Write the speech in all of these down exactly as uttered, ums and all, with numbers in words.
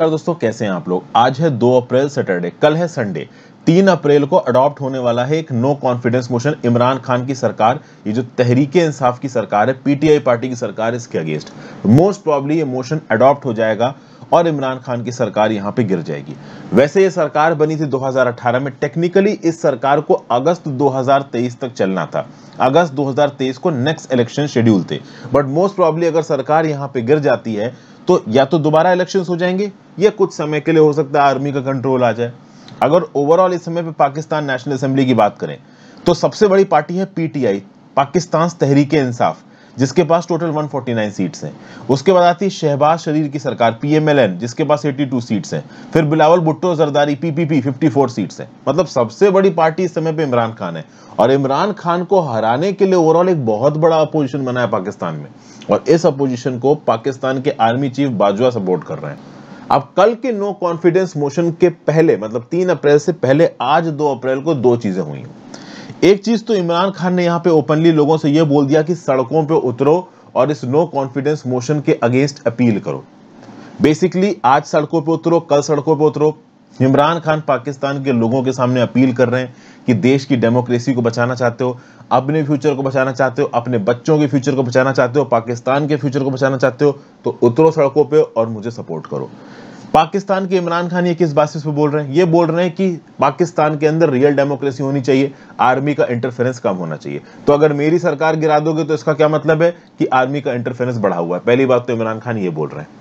नमस्कार दोस्तों, कैसे हैं आप लोग। आज है दो अप्रैल सैटरडे, कल है संडे। तीन अप्रैल को अडॉप्ट होने वाला है एक no confidence motion Imran Khan की सरकार, ये जो तहरीके इंसाफ की सरकार है, पीटीआई पार्टी की सरकार, इसके अगेंस्ट मोस्ट प्रॉब्ली ये मोशन अडॉप्ट हो जाएगा और इमरान खान की सरकार यहां पे गिर जाएगी। वैसे ये सरकार बनी थी दो हज़ार अठारह में। टेक्निकली इस सरकार को अगस्त दो हज़ार तेईस तक चलना था। अगस्त दो हज़ार तेईस को नेक्स्ट इलेक्शन शेड्यूल थे, बट मोस्ट प्रॉब्ली अगर सरकार यहां पे गिर जाती है तो या तो दोबारा इलेक्शंस हो जाएंगे या कुछ समय के लिए हो सकता है आर्मी का कंट्रोल आ जाए। अगर ओवरऑल इस समय पे पाकिस्तान नेशनल असेंबली की बात करें तो सबसे बड़ी पार्टी है पीटीआई, पाकिस्तान तहरीके इंसाफ, जिसके पास टोटल एक सौ उनचास सीट्स हैं। उसके बाद आती है शहबाज शरीफ की सरकार पीएमएलएन, जिसके पास बयासी सीट्स हैं। फिर बिलावल भुट्टो जरदारी पीपीपी चौवन सीट्स हैं। मतलब सबसे बड़ी पार्टी इस समय पे इमरान खान है और इमरान खान को हराने के लिए ओवरऑल एक बहुत बड़ा अपोजिशन बना है पाकिस्तान में, और इस अपोजिशन को पाकिस्तान के आर्मी चीफ बाजवा सपोर्ट कर रहे हैं। अब कल के नो कॉन्फिडेंस मोशन के पहले, मतलब तीन अप्रैल से पहले, आज दो अप्रैल को दो चीजें हुई। एक चीज तो इमरान खान ने यहां पे ओपनली लोगों से यह बोल दिया कि सड़कों पे उतरो और इस नो कॉन्फिडेंस मोशन के अगेंस्ट अपील करो। बेसिकली आज सड़कों पे उतरो, कल सड़कों पे उतरो। इमरान खान पाकिस्तान के लोगों के सामने अपील कर रहे हैं कि देश की डेमोक्रेसी को बचाना चाहते हो, अपने फ्यूचर को बचाना चाहते हो, अपने बच्चों के फ्यूचर को बचाना चाहते हो, पाकिस्तान के फ्यूचर को बचाना चाहते हो, तो उतरो सड़कों पे और मुझे सपोर्ट करो। पाकिस्तान के इमरान खान ये किस बात पे बोल रहे हैं? ये बोल रहे हैं कि पाकिस्तान के अंदर रियल डेमोक्रेसी होनी चाहिए, आर्मी का इंटरफेरेंस कम होना चाहिए। तो अगर मेरी सरकार गिरा दोगे तो इसका क्या मतलब है कि आर्मी का इंटरफेरेंस बढ़ा हुआ है। पहली बात तो इमरान खान ये बोल रहे हैं।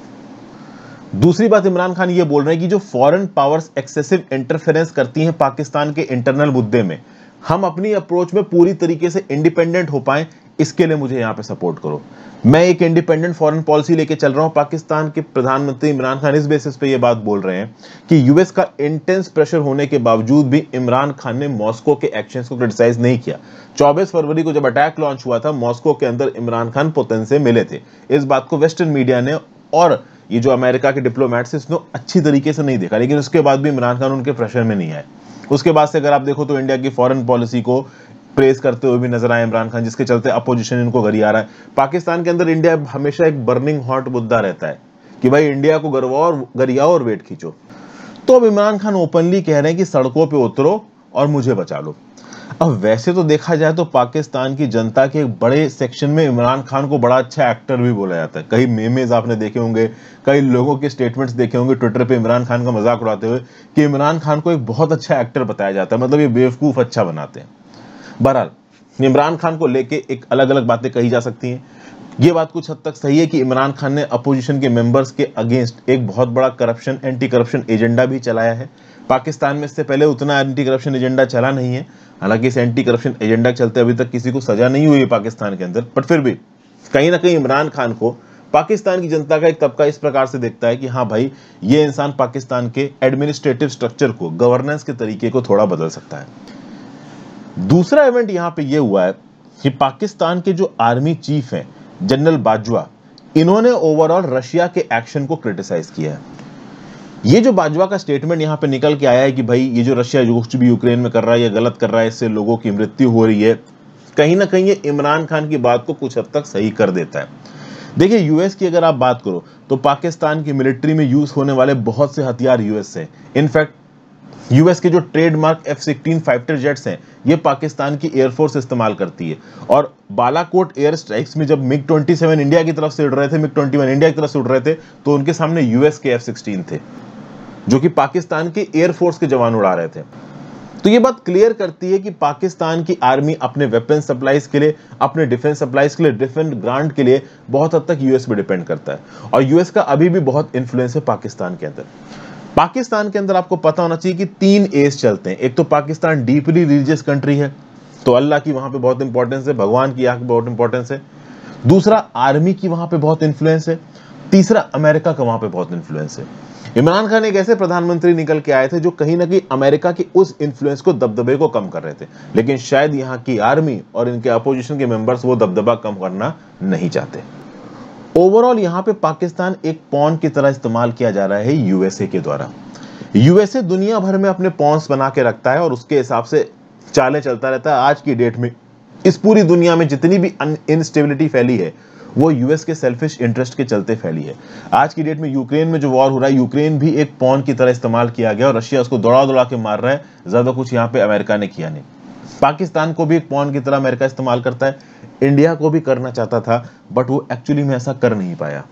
दूसरी बात इमरान खान ये बोल रहे हैं कि जो फॉरेन पावर्स एक्सेसिव इंटरफेरेंस करती हैं पाकिस्तान के इंटरनल मुद्दे में, हम अपनी अप्रोच में पूरी तरीके से इंडिपेंडेंट हो पाएं, इसके लिए मुझे यहां पे सपोर्ट करो। मैं एक इंडिपेंडेंट फॉरेन पॉलिसी लेके चल रहा हूं। पाकिस्तान के प्रधानमंत्री इमरान खान इस बेसिस पे ये बात बोल रहे हैं कि यूएस का इंटेंस प्रेशर होने के बावजूद भी इमरान खान ने मॉस्को के एक्शंस को क्रिटिसाइज नहीं किया। चौबीस फरवरी को जब अटैक लॉन्च हुआ था, मॉस्को के अंदर इमरान खान पुतिन से मिले थे। इस बात को वेस्टर्न मीडिया ने और ये जो अमेरिका के डिप्लोमेट्स इसने अच्छी तरीके से नहीं देखा, लेकिन उसके बाद भी इमरान खान उनके प्रेशर में नहीं आए। उसके बाद से अगर आप देखो तो इंडिया की फॉरेन पॉलिसी को प्रेस करते हुए भी नजर आए इमरान खान, जिसके चलते अपोजिशन इनको गरिया रहा है। पाकिस्तान के अंदर इंडिया हमेशा एक बर्निंग हॉट मुद्दा रहता है कि भाई इंडिया को गरवाओ और गरियाओ और वेट खींचो। तो अब इमरान खान ओपनली कह रहे हैं कि सड़कों पे उतरो और मुझे बचा लो। अब वैसे तो देखा जाए तो पाकिस्तान की जनता के एक बड़े सेक्शन में इमरान खान को बड़ा अच्छा एक्टर भी बोला जाता है। कई मेमेज आपने देखे होंगे, कई लोगों के स्टेटमेंट्स देखे होंगे ट्विटर पे इमरान खान का मजाक उड़ाते हुए कि इमरान खान को एक बहुत अच्छा एक्टर बताया जाता है, मतलब ये बेवकूफ अच्छा बनाते हैं। बहरहाल इमरान खान को लेके एक अलग अलग बातें कही जा सकती हैं। ये बात कुछ हद तक सही है कि इमरान खान ने अपोजिशन के मेंबर्स के अगेंस्ट एक बहुत बड़ा करप्शन एंटी करप्शन एजेंडा भी चलाया है। पाकिस्तान में इससे पहले उतना एंटी करप्शन एजेंडा चला नहीं है। हालांकि इस एंटी करप्शन एजेंडा के चलते अभी तक किसी को सजा नहीं हुई है पाकिस्तान के अंदर, बट फिर भी कहीं ना कहीं इमरान खान को पाकिस्तान की जनता का एक तबका इस प्रकार से देखता है कि हाँ भाई, ये इंसान पाकिस्तान के एडमिनिस्ट्रेटिव स्ट्रक्चर को, गवर्नेंस के तरीके को थोड़ा बदल सकता है। दूसरा इवेंट यहां पे ये हुआ है कि पाकिस्तान के जो आर्मी चीफ हैं जनरल बाजवा, इन्होंने ओवरऑल रशिया के एक्शन को क्रिटिसाइज किया है। ये जो बाजवा का स्टेटमेंट यहां पे निकल के आया है कि भाई ये जो रशिया जो कुछ भी यूक्रेन में कर रहा है ये गलत कर रहा है, इससे लोगों की मृत्यु हो रही है, कहीं ना कहीं ये इमरान खान की बात को कुछ हद तक सही कर देता है। देखिए, यूएस की अगर आप बात करो तो पाकिस्तान की मिलिट्री में यूज होने वाले बहुत से हथियार यूएस से, इनफैक्ट यूएस के जो trademark F sixteen fighter jets हैं ये पाकिस्तान की एयरफोर्स इस्तेमाल करती है। और बालाकोट एयर स्ट्राइक्स में जब मिग सत्ताईस इंडिया की तरफ से उड़ रहे थे, मिग इक्कीस इंडिया की तरफ से उड़ रहे थे, तो उनके सामने यूएस के एफ सिक्सटीन थे जो कि पाकिस्तान के एयरफोर्स के जवान उड़ा रहे थे। तो ये बात क्लियर करती है कि पाकिस्तान की आर्मी अपने वेपन सप्लाईज के लिए, अपने डिफेंस सप्लाईज के लिए, डिफेंस ग्रांट के लिए बहुत हद तक यूएस पे डिपेंड करता है। और यूएस का अभी भी बहुत इन्फ्लुएंस है पाकिस्तान के अंदर। पाकिस्तान के अंदर आपको पता होना चाहिए कि तीन एज चलते हैं। एक तो पाकिस्तान डीपली रिलीजियस कंट्री है, तो अल्लाह की वहां पे बहुत इंपॉर्टेंस है, भगवान की यहाँ की बहुत इंपॉर्टेंस है। दूसरा, आर्मी की वहां पे बहुत इन्फ्लुएंस है। तीसरा, अमेरिका का वहां पे बहुत इन्फ्लुएंस है। इमरान खान एक ऐसे प्रधानमंत्री निकल के आए थे जो कहीं ना कहीं अमेरिका की उस इन्फ्लुएंस को, दबदबे को कम कर रहे थे, लेकिन शायद यहाँ की आर्मी और इनके अपोजिशन के मेंबर्स वो दबदबा कम करना नहीं चाहते। ओवरऑल यहाँ पे पाकिस्तान एक पॉन की तरह इस्तेमाल किया जा रहा है यूएसए के द्वारा। यूएसए दुनिया भर में अपने पॉन्स बना के रखता है और उसके हिसाब से चालें चलता रहता है। आज की डेट में इस पूरी दुनिया में जितनी भी इनस्टेबिलिटी फैली है वो यूएस के सेल्फिश इंटरेस्ट के चलते फैली है। आज की डेट में यूक्रेन में जो वॉर हो रहा है, यूक्रेन भी एक पॉन की तरह इस्तेमाल किया गया और रशिया उसको दौड़ा दौड़ा के मार रहा है। ज्यादा कुछ यहाँ पे अमेरिका ने किया नहीं। पाकिस्तान को भी एक पॉन की तरह अमेरिका इस्तेमाल करता है। इंडिया को भी करना चाहता था, बट वो एक्चुअली में ऐसा कर नहीं पाया।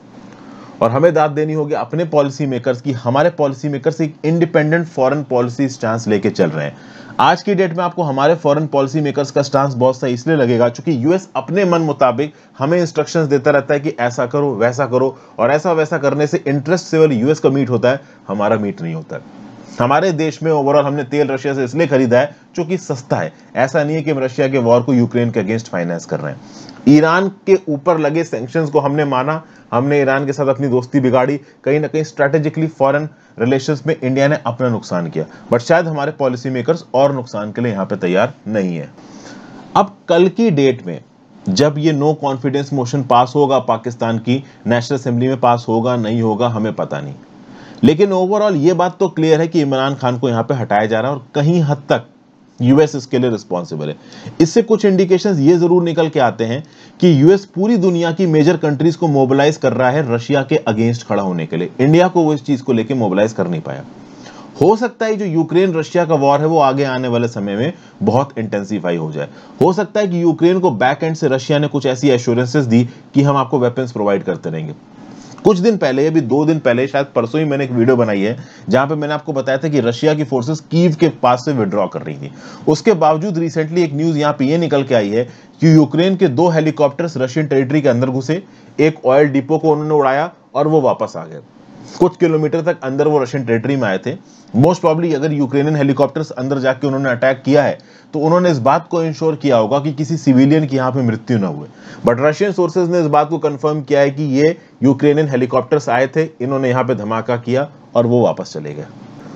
और हमें दाद देनी होगी अपने पॉलिसी मेकर्स की। हमारे पॉलिसी मेकर्स एक इंडिपेंडेंट फॉरेन पॉलिसी स्टांस लेके चल रहे हैं। आज की डेट में आपको हमारे फॉरेन पॉलिसी मेकर्स का स्टांस बहुत सही इसलिए लगेगा क्योंकि यूएस अपने मन मुताबिक हमें इंस्ट्रक्शंस देता रहता है कि ऐसा करो, वैसा करो, और ऐसा वैसा करने से इंटरेस्ट से वाली यूएस का मीट होता है, हमारा मीट नहीं होता है। हमारे देश में ओवरऑल हमने तेल रशिया से इसलिए खरीदा है क्योंकि सस्ता है। ऐसा नहीं है कि हम रशिया के वॉर को यूक्रेन के अगेंस्ट फाइनेंस कर रहे हैं। ईरान के ऊपर लगे सैंक्शंस को हमने माना, हमने ईरान के साथ अपनी दोस्ती बिगाड़ी। कहीं ना कहीं स्ट्रैटेजिकली फॉरेन रिलेशंस में इंडिया ने अपना नुकसान किया, बट शायद हमारे पॉलिसी मेकर्स और नुकसान के लिए यहां पे तैयार नहीं है। अब कल की डेट में जब ये नो कॉन्फिडेंस मोशन पास होगा, पाकिस्तान की नेशनल असेंबली में पास होगा नहीं होगा हमें पता नहीं, लेकिन ओवरऑल ये बात तो क्लियर है कि इमरान खान को यहां पे हटाया जा रहा है और कहीं हद तक यूएस इसके लिए रिस्पॉन्सिबल है। इससे कुछ इंडिकेशंस ये जरूर निकल के आते हैं कि यूएस पूरी दुनिया की मेजर कंट्रीज को मोबिलाइज कर रहा है रशिया के अगेंस्ट खड़ा होने के लिए। इंडिया को वो इस चीज को लेकर मोबिलाइज कर नहीं पाया। हो सकता है जो यूक्रेन रशिया का वॉर है वो आगे आने वाले समय में बहुत इंटेंसिफाई हो जाए। हो सकता है कि यूक्रेन को बैक एंड से रशिया ने कुछ ऐसी एश्योरेंसेस दी कि हम आपको वेपन्स प्रोवाइड करते रहेंगे। कुछ दिन पहले, अभी दो दिन पहले, शायद परसों ही मैंने एक वीडियो बनाई है जहां पे मैंने आपको बताया था कि रशिया की फोर्सेस कीव के पास से विड्रॉ कर रही थी। उसके बावजूद रिसेंटली एक न्यूज यहां पे ये निकल के आई है कि यूक्रेन के दो हेलीकॉप्टर्स रशियन टेरिटरी के अंदर घुसे, एक ऑयल डिपो को उन्होंने उड़ाया और वो वापस आ गए। कुछ किलोमीटर तक अंदर वो रशियन टेरिटरी में आए थे। मोस्ट प्रॉब्ली अगर यूक्रेनियन हेलीकॉप्टर्स अंदर जाके उन्होंने अटैक किया है तो उन्होंने इस बात को इंश्योर किया होगा कि किसी सिविलियन की यहाँ पे मृत्यु न हुए। बट रशियन सोर्सेज ने इस बात को कंफर्म किया है कि ये यूक्रेनियन हेलीकॉप्टर्स आए थे, इन्होंने यहाँ पे धमाका किया और वो वापस चले गए।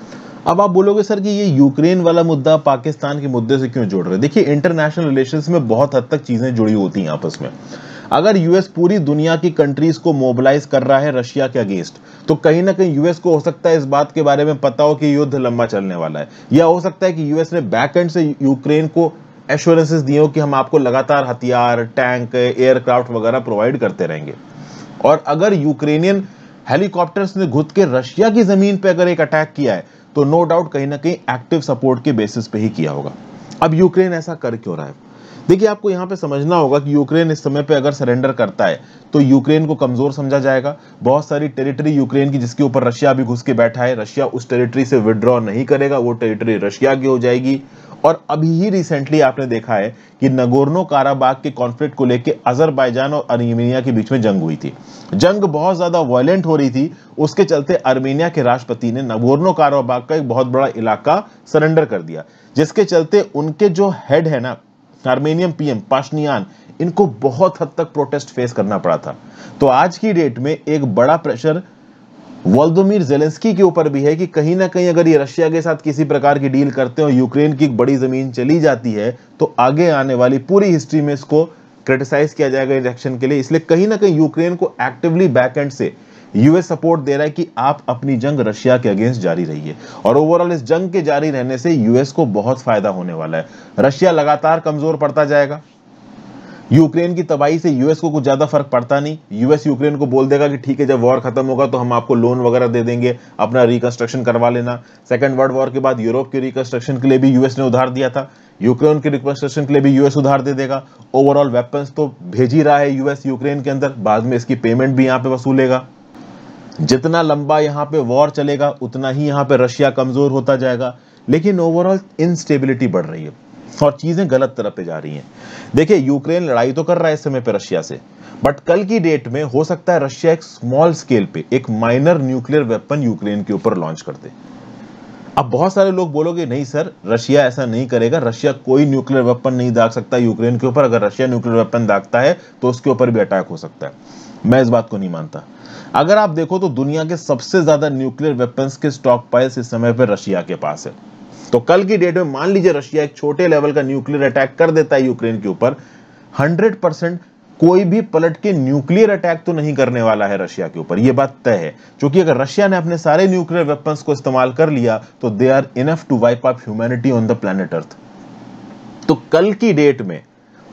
अब आप बोलोगे सर कि ये यूक्रेन वाला मुद्दा पाकिस्तान के मुद्दे से क्यों जोड़ रहे हैं? देखिए, इंटरनेशनल रिलेशंस में बहुत हद तक चीजें जुड़ी होती हैं आपस में। अगर यूएस पूरी दुनिया की कंट्रीज को मोबिलाइज कर रहा है रशिया के अगेंस्ट, तो कहीं ना कहीं यूएस को हो सकता है इस बात के बारे में पता हो कि युद्ध लंबा चलने वाला है, या हो सकता है कि यूएस ने बैक एंड से यूक्रेन को एश्योरेंसेस दिए हो कि हम आपको लगातार हथियार, टैंक, एयरक्राफ्ट वगैरह प्रोवाइड करते रहेंगे। और अगर यूक्रेनियन हेलीकॉप्टर्स ने घुस के रशिया की जमीन पर अगर एक अटैक किया है तो नो डाउट कहीं ना कहीं एक्टिव सपोर्ट के बेसिस पे ही किया होगा। अब यूक्रेन ऐसा कर क्यों रहा है? देखिए, आपको यहां पे समझना होगा कि यूक्रेन इस समय पे अगर सरेंडर करता है तो यूक्रेन को कमजोर समझा जाएगा। बहुत सारी टेरिटरी यूक्रेन की जिसके ऊपर रशिया अभी घुस के बैठा है, रशिया उस टेरिटरी से विड्रॉ नहीं करेगा, वो टेरिटरी रशिया की हो जाएगी। और अभी ही रिसेंटली आपने देखा है कि नगोर्नो काराबाग के कॉन्फ्लिक्ट को लेकर अजरबैजान और अर्मेनिया के बीच में जंग हुई थी। जंग बहुत ज्यादा वायलेंट हो रही थी, उसके चलते अर्मेनिया के राष्ट्रपति ने नगोर्नो काराबाग का एक बहुत बड़ा इलाका सरेंडर कर दिया, जिसके चलते उनके जो हेड है ना आर्मेनियन पीएम पाशनियान, इनको बहुत हद तक प्रोटेस्ट फेस करना पड़ा था। तो आज की डेट में एक बड़ा प्रेशर वोलोदिमीर ज़ेलेंस्की के ऊपर भी है कि कहीं ना कहीं अगर ये रशिया के साथ किसी प्रकार की डील करते हैं और यूक्रेन की एक बड़ी जमीन चली जाती है तो आगे आने वाली पूरी हिस्ट्री में इसको क्रिटिसाइज किया जाएगा इलेक्शन के लिए। इसलिए कहीं ना कहीं यूक्रेन को एक्टिवली बैकएंड से यूएस सपोर्ट दे रहा है कि आप अपनी जंग रशिया के अगेंस्ट जारी रहिए। और ओवरऑल इस जंग के जारी रहने से यूएस को बहुत फायदा होने वाला है। रशिया लगातार कमजोर पड़ता जाएगा। यूक्रेन की तबाही से यूएस को कुछ ज्यादा फर्क पड़ता नहीं। यूएस यूक्रेन को बोल देगा कि ठीक है, जब वॉर खत्म होगा तो हम आपको लोन वगैरह दे देंगे, अपना रिकंस्ट्रक्शन करवा लेना। सेकंड वर्ल्ड वॉर के बाद यूरोप के रिकंस्ट्रक्शन के लिए भी यूएस ने उधार दिया था, यूक्रेन के रिकंस्ट्रक्शन के लिए भी यूएस उधार दे देगा। ओवरऑल वेपन्स तो भेज ही रहा है यूएस यूक्रेन के अंदर, बाद में इसकी पेमेंट भी यहाँ पे वसूलेगा। जितना लंबा यहाँ पे वॉर चलेगा उतना ही यहाँ पे रशिया कमजोर होता जाएगा। लेकिन ओवरऑल इनस्टेबिलिटी बढ़ रही है और चीजें गलत तरफ पे जा रही हैं। देखिए, यूक्रेन लड़ाई तो कर रहा है इस समय पे रशिया से, बट कल की डेट में हो सकता है रशिया एक स्मॉल स्केल पे एक माइनर न्यूक्लियर वेपन यूक्रेन के ऊपर लॉन्च कर दे। अब बहुत सारे लोग बोलोगे नहीं सर, रशिया ऐसा नहीं करेगा, रशिया कोई न्यूक्लियर वेपन नहीं दाग सकता यूक्रेन के ऊपर। अगर रशिया न्यूक्लियर वेपन दागता है तो उसके ऊपर भी अटैक हो सकता है। मैं इस बात को नहीं मानता। अगर आप देखो तो दुनिया के सबसे ज्यादा न्यूक्लियर वेपन्स के स्टॉक पाइल्स इस समय पर रशिया के पास है। तो कल की डेट में मान लीजिए रशिया एक छोटे लेवल का न्यूक्लियर अटैक कर देता है यूक्रेन के ऊपर, हंड्रेड परसेंट कोई भी पलट के न्यूक्लियर अटैक तो नहीं करने वाला है रशिया के ऊपर, यह बात तय है। क्योंकि अगर रशिया ने अपने सारे न्यूक्लियर वेपन्स को इस्तेमाल कर लिया तो they are enough to wipe up humanity on the planet earth. तो कल की डेट में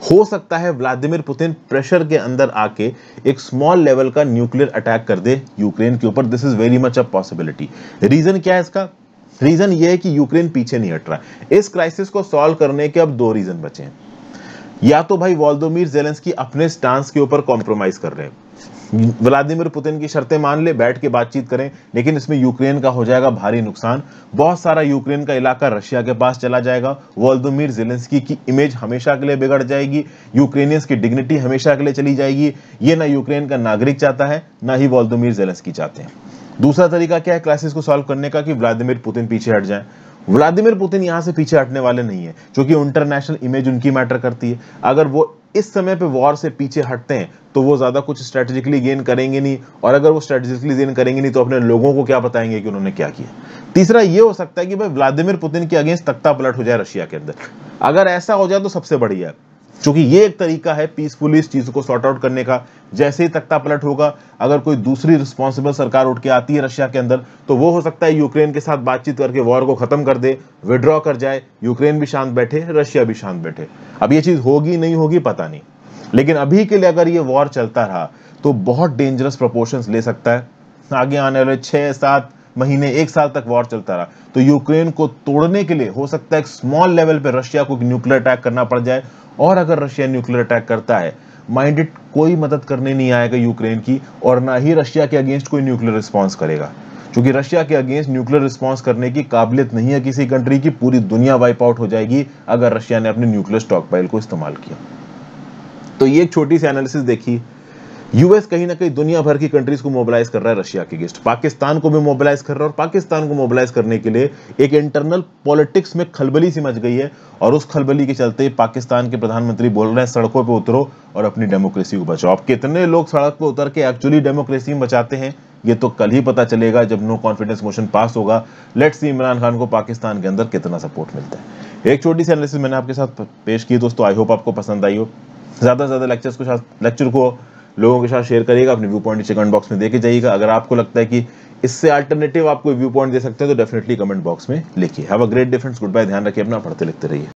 हो सकता है व्लादिमीर पुतिन प्रेशर के अंदर आके एक स्मॉल लेवल का न्यूक्लियर अटैक कर दे यूक्रेन के ऊपर। This is very much a possibility. Reason क्या है इसका? रीजन ये है कि यूक्रेन पीछे नहीं हट रहा। इस क्राइसिस को सॉल्व करने के अब दो रीजन बचे हैं। या तो भाई वोलोदिमीर ज़ेलेंस्की अपने स्टांस के ऊपर कॉम्प्रोमाइज कर रहे हैं, व्लादिमीर पुतिन की शर्तें मान ले, बैठ के बातचीत करें, लेकिन इसमें यूक्रेन का हो जाएगा भारी नुकसान। बहुत सारा यूक्रेन का इलाका रशिया के पास चला जाएगा। वोलोदिमीर ज़ेलेंस्की की इमेज हमेशा के लिए बिगड़ जाएगी। यूक्रेनियंस की डिग्निटी हमेशा के लिए चली जाएगी। ये ना यूक्रेन का नागरिक चाहता है, ना ही वोलोदिमीर ज़ेलेंस्की चाहते हैं। दूसरा तरीका क्या है क्राइसिस को सॉल्व करने का? कि व्लादिमीर पुतिन पीछे हट जाए। व्लादिमीर पुतिन यहां से पीछे हटने वाले नहीं है, क्योंकि इंटरनेशनल इमेज उनकी मैटर करती है। अगर वो इस समय पे वॉर से पीछे हटते हैं तो वो ज्यादा कुछ स्ट्रेटेजिकली गेन करेंगे नहीं, और अगर वो स्ट्रेटेजिकली गेन करेंगे नहीं तो अपने लोगों को क्या बताएंगे कि उन्होंने क्या किया। तीसरा ये हो सकता है कि भाई व्लादिमीर पुतिन के अगेंस्ट तख्ता पलट हो जाए रशिया के अंदर। अगर ऐसा हो जाए तो सबसे बढ़िया है, क्योंकि ये एक तरीका है पीसफुली इस चीज को सॉर्ट आउट करने का। जैसे ही तख्ता पलट होगा, अगर कोई दूसरी रिस्पॉन्सिबल सरकार उठ के आती है रशिया के अंदर, तो वो हो सकता है यूक्रेन के साथ बातचीत करके वॉर को खत्म कर दे, विड्रॉ कर जाए, यूक्रेन भी शांत बैठे, रशिया भी शांत बैठे। अब ये चीज होगी नहीं होगी पता नहीं, लेकिन अभी के लिए अगर ये वॉर चलता रहा तो बहुत डेंजरस प्रोपोर्शंस ले सकता है। आगे आने वाले छह सात महीने, एक साल तक वॉर चलता रहा तो यूक्रेन को तोड़ने के लिए हो सकता है एक स्मॉल लेवल पे रशिया को न्यूक्लियर अटैक करना पड़ जाए। और अगर रशिया न्यूक्लियर अटैक करता है, माइंड इट, कोई मदद करने नहीं आएगा यूक्रेन की, और ना ही रशिया के अगेंस्ट कोई न्यूक्लियर रिस्पॉन्स करेगा, क्योंकि रशिया के अगेंस्ट न्यूक्लियर रिस्पॉन्स करने की काबिलियत नहीं है किसी कंट्री की। पूरी दुनिया वाइप आउट हो जाएगी अगर रशिया ने अपने न्यूक्लियर स्टॉक पाइल को इस्तेमाल किया। तो ये एक छोटी सी एनालिसिस देखी। यूएस कहीं ना कहीं दुनिया भर की कंट्रीज को मोबिलाइज कर रहा है रशिया के अगेंस्ट, पाकिस्तान को भी मोबिलाइज कर रहा है, और पाकिस्तान को मोबिलाइज करने के लिए एक इंटरनल पॉलिटिक्स में खलबली सी मच गई है, और उस खलबली के चलते पाकिस्तान के प्रधानमंत्री बोल रहे हैं सड़कों पे उतरो और अपनी डेमोक्रेसी को बचाओ। अब कितने लोग सड़क पे उतर के एक्चुअली डेमोक्रेसी में बचाते हैं ये तो कल ही पता चलेगा जब नो कॉन्फिडेंस मोशन पास होगा। लेट्स सी इमरान खान को पाकिस्तान के अंदर कितना सपोर्ट मिलता है। एक छोटी सी एनालिसिस मैंने आपके साथ पेश की दोस्तों, आई होप आपको पसंद आई हो। ज्यादा से ज्यादा लेक्चर्स को लेक्चर को लोगों के साथ शेयर करिएगा, अपने व्यू पॉइंट नीचे कमेंट बॉक्स में देके जाइएगा। अगर आपको लगता है कि इससे अल्टरनेटिव आप कोई व्यू पॉइंट दे सकते हैं तो डेफिनेटली कमेंट बॉक्स में लिखिए। Have a great day friends, goodbye, ध्यान रखिए अपना, पढ़ते लिखते रहिए।